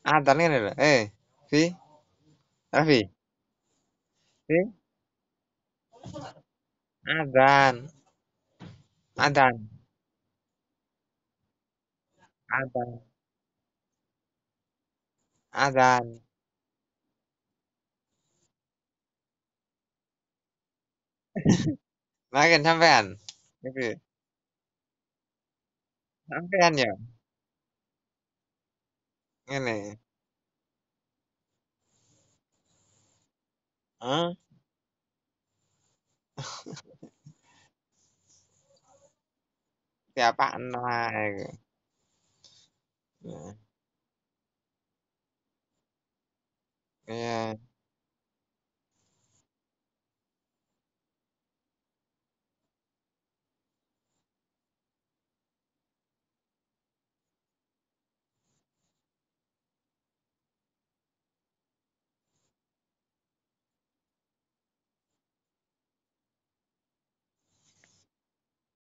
Adzan kan ada. Vi, Raffi, Vi, adzan, adzan, adzan, adzan. Makan sampean. Oke, sampean ya. Ngene. Hah? Siapaan wae. Nah, iya.